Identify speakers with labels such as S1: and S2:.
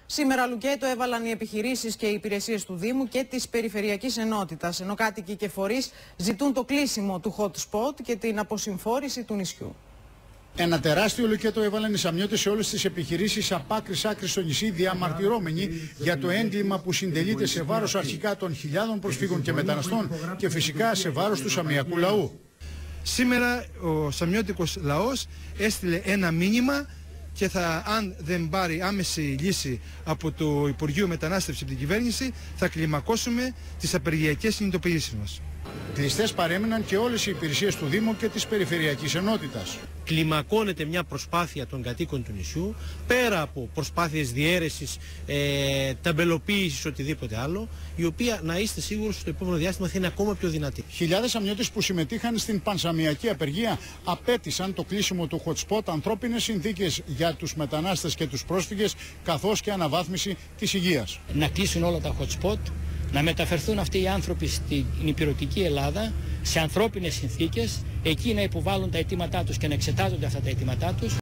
S1: Σήμερα λουκέτο έβαλαν οι επιχειρήσεις και οι υπηρεσίες του Δήμου και της Περιφερειακής Ενότητας, ενώ κάτοικοι και φορείς ζητούν το κλείσιμο του hot spot και την αποσυμφόρηση του νησιού.
S2: Ένα τεράστιο λουκέτο έβαλαν οι Σαμιώτες σε όλες τις επιχειρήσεις από άκρη σ' άκρη στο νησί, διαμαρτυρώμενοι για το έγκλημα που συντελείται σε βάρος αρχικά των χιλιάδων προσφύγων και μεταναστών και φυσικά σε βάρος του σαμιακού λαού.
S3: Σήμερα ο σαμιώτικος λαός έστειλε ένα μήνυμα και αν δεν πάρει άμεση λύση από το Υπουργείο Μετανάστευσης από την κυβέρνηση, θα κλιμακώσουμε τις απεργιακές συνειδητοποιήσεις μας.
S2: Κλειστές παρέμειναν και όλες οι υπηρεσίες του Δήμου και της Περιφερειακής Ενότητας.
S4: Κλιμακώνεται μια προσπάθεια των κατοίκων του νησιού, πέρα από προσπάθειες διαίρεσης, ταμπελοποίησης, οτιδήποτε άλλο, η οποία, να είστε σίγουροι, στο επόμενο διάστημα θα είναι ακόμα πιο δυνατή.
S2: Χιλιάδες Σαμιώτες που συμμετείχαν στην πανσαμιακή απεργία απέτησαν το κλείσιμο του hot spot, ανθρώπινες συνθήκες για τους μετανάστες και τους πρόσφυγες, καθώς και αναβάθμιση της υγείας.
S5: Να κλείσουν όλα τα hot spot, να μεταφερθούν αυτοί οι άνθρωποι στην ηπειρωτική Ελλάδα σε ανθρώπινες συνθήκες, εκεί να υποβάλουν τα αιτήματά τους και να εξετάζονται αυτά τα αιτήματά τους.